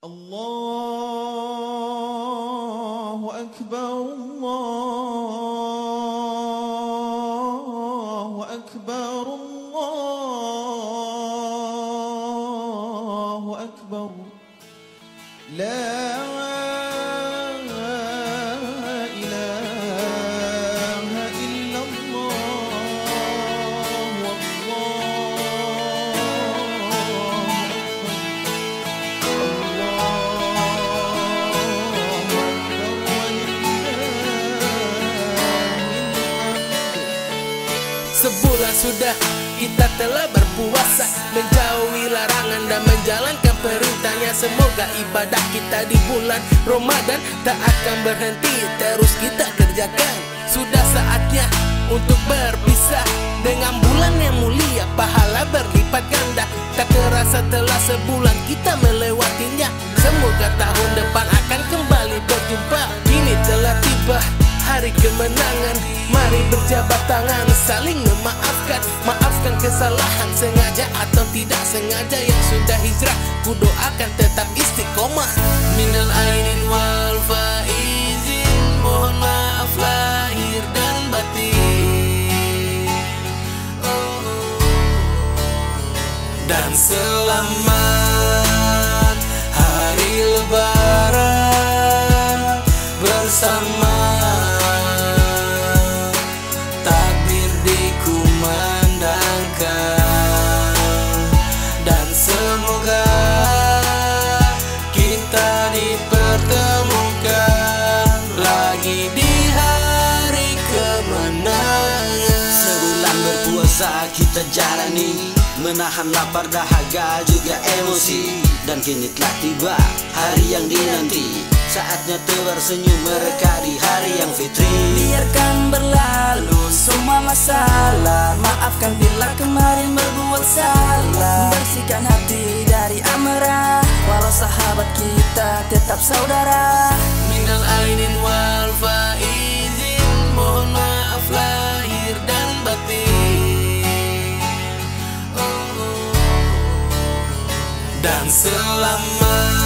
Allahu Akbar, Allahu Akbar, Allahu Akbar. La ilaha illallah, Sebulan sudah kita telah berpuasa, menjauhi larangan dan menjalankan perintahnya. Semoga ibadah kita di bulan Ramadan tak akan berhenti, terus kita kerjakan. Sudah saatnya untuk berpisah dengan bulan yang mulia, pahala berlipat ganda. Tak terasa telah sebulan kita melewatinya. Semoga tahun depan akan kembali berjumpa. Kini telah tiba hari kemenangan, mari berjabat tangan, saling memaafkan. Maafkan kesalahan sengaja atau tidak sengaja. Yang sudah hijrah, ku doakan tetap istiqomah. Minal aidin wal faizin, mohon maaf lahir dan batin. Dan selamat hari lebaran bersama. Dan semoga kita dipertemukan lagi di hari kemenangan. Sebulan berpuasa kita jalani, menahan lapar, dahaga juga emosi. Dan kini telah tiba hari yang dinanti, saatnya tersenyum mereka di hari yang fitri. Biarkan berlalu semua masalah, maafkan bila kemarin berbuat salah. Bersihkan hati dari amarah, walau sahabat kita tetap saudara. Minal aidin wal faizin, mohon maaf lahir dan batin. Dan selamat